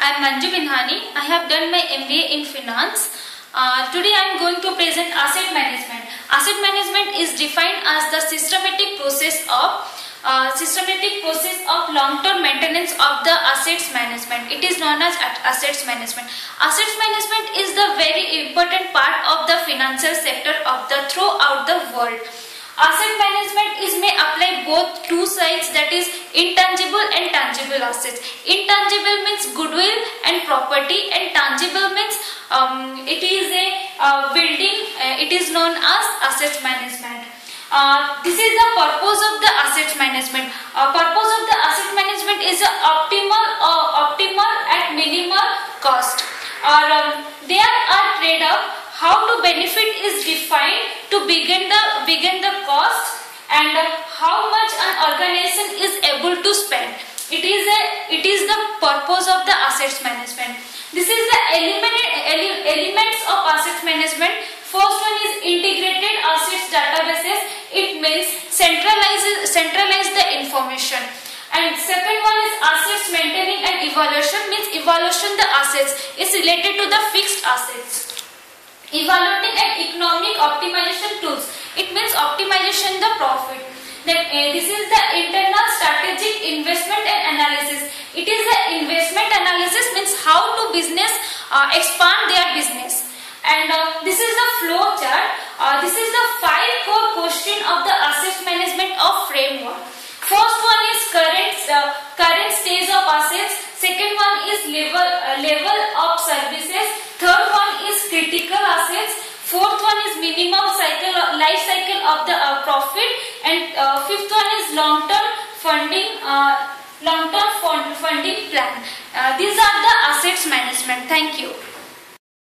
I am Manju Binhani. I have done my MBA in Finance. Today I am going to present asset management. Asset management is defined as the systematic process of long-term maintenance of the assets management. It is known as assets management. Assets management is the very important part of the financial sector of the throughout the world. Asset management may apply both two sides, that is intangible and tangible assets. Intangible means goodwill and property, and tangible means it is a building. It is known as asset management. This is the purpose of the asset management. Purpose of the asset management is optimal at minimal cost. There are trade-off. How to benefit is defined to begin the cost and how much an organization is able to spend. It is the purpose of the assets management. This is the elements of asset management. First one is integrated assets databases. It means centralize the information. And second one is assets maintaining and evaluation, means evaluation the assets is related to the fixed assets. Evaluating and economic optimization tools, it means optimization the profit. Then this is the internal strategic investment and analysis. It is the investment analysis, means how to business expand their business. And this is the flow chart. This is the 5 core question of the asset management of framework. First one is current stage of assets. Second one is level of services. Third one is critical assets. Fourth one is minimum life cycle of the profit. And fifth one is long-term funding plan. These are the assets management. Thank you.